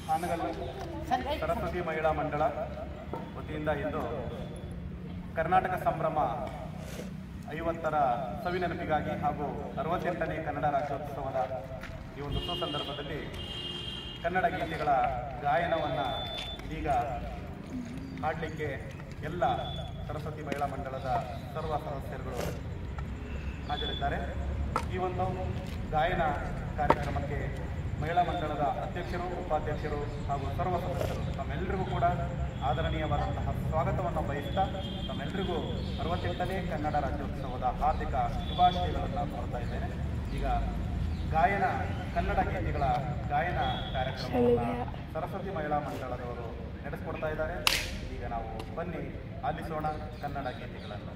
ಹಾನಗಲ್ಲು ಸರಸ್ವತಿ ಮಹಿಳಾ ಮಂಡಳ ವತಿಯಿಂದ ಇಂದು ಕರ್ನಾಟಕ ಸಂಭ್ರಮ 50ರ ಸವಿನೆನಪಿಗಾಗಿ ಹಾಗೂ 68ನೇ ಕನ್ನಡ ರಾಜ್ಯೋತ್ಸವದ ಈ ಒಂದು ಸುಸಂದರ್ಭದಲ್ಲಿ ಕನ್ನಡ ಗೀತೆಗಳ ಗಾಯನವನ್ನು ಇದೀಗ ಹಾಡಲಿಕ್ಕೆ ಎಲ್ಲ ಸರಸ್ವತಿ ಮಹಿಳಾ ಮಂಡಳದ ಸರ್ವ ಸದಸ್ಯರುಗಳು ಹಾಜರಿದ್ದಾರೆ. ಈ ಒಂದು ಗಾಯನ ಕಾರ್ಯಕ್ರಮಕ್ಕೆ ಮಹಿಳಾ ಮಂಡಳದ ಅಧ್ಯಕ್ಷರು, ಉಪಾಧ್ಯಕ್ಷರು ಹಾಗೂ ಸರ್ವ ಸದಸ್ಯರು ತಮ್ಮೆಲ್ಲರಿಗೂ ಕೂಡ ಆದರಣೀಯವಾದಂತಹ ಸ್ವಾಗತವನ್ನು ಬಯಸ್ತಾ ತಮ್ಮೆಲ್ಲರಿಗೂ 68ನೇ ಕನ್ನಡ ರಾಜ್ಯೋತ್ಸವದ ಹಾರ್ದಿಕ ಶುಭಾಶಯಗಳನ್ನು ಕೋರ್ತಾ ಇದ್ದೇನೆ. ಈಗ ಗಾಯನ ಕನ್ನಡ ಗೀತೆಗಳ ಗಾಯನ ಕಾರ್ಯಕ್ರಮವನ್ನು ಸರಸ್ವತಿ ಮಹಿಳಾ ಮಂಡಳದವರು ನಡೆಸಿಕೊಡ್ತಾ ಇದ್ದಾರೆ. ಈಗ ನಾವು ಬನ್ನಿ ಆಲಿಸೋಣ ಕನ್ನಡ ಗೀತೆಗಳನ್ನು.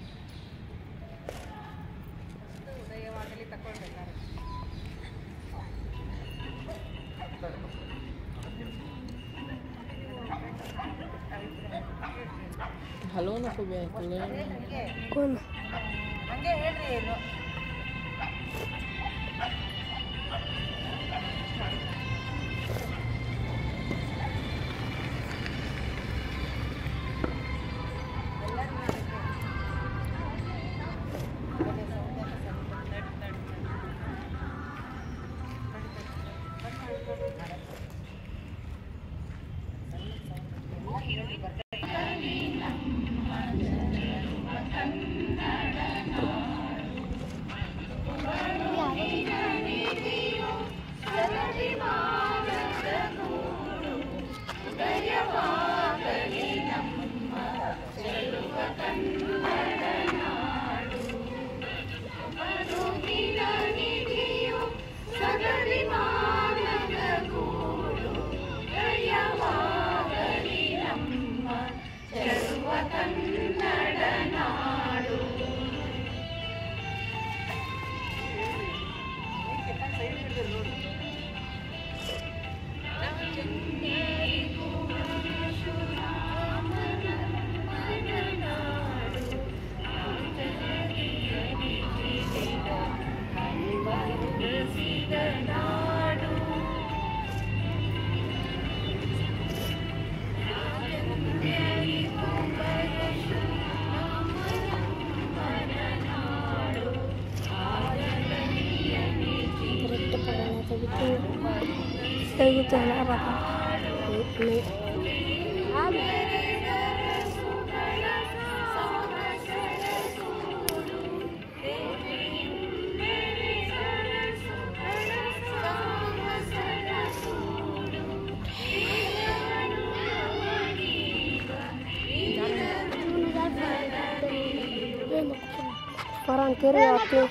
ಹಲೋ ನಕೋಬೇಕು ಹಂಗೆ ಹೇಳ್ರಿ ಏನು gitu apa ini orang kiri waktu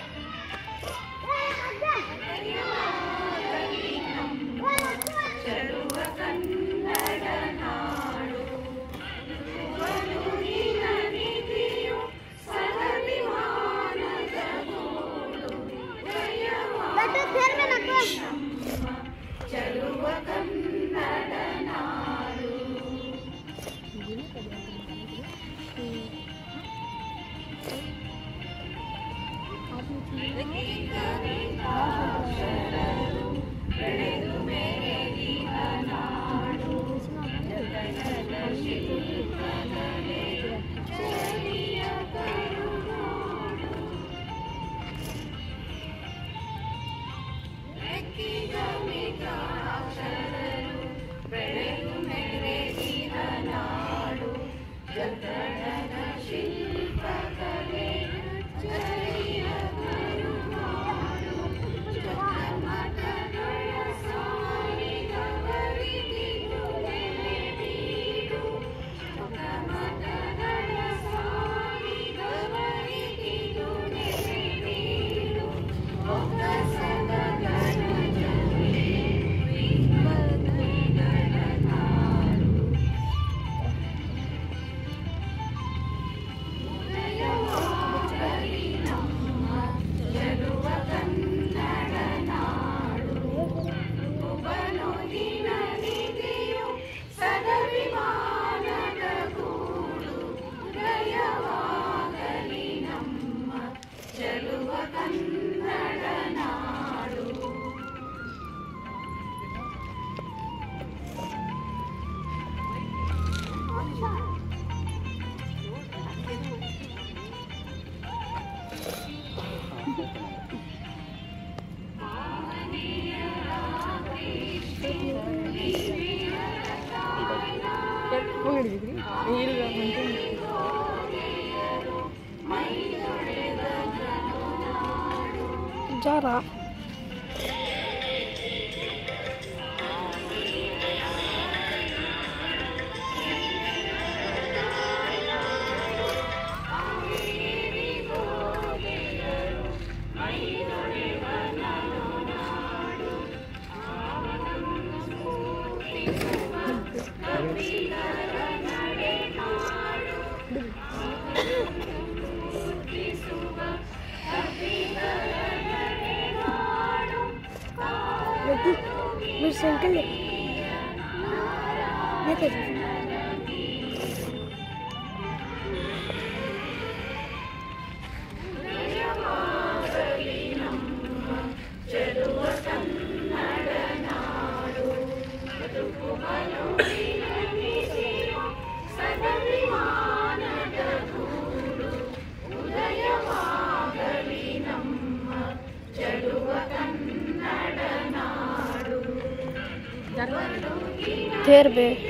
Let's go. Jara. मेरी साइकिल लेकर Terbe.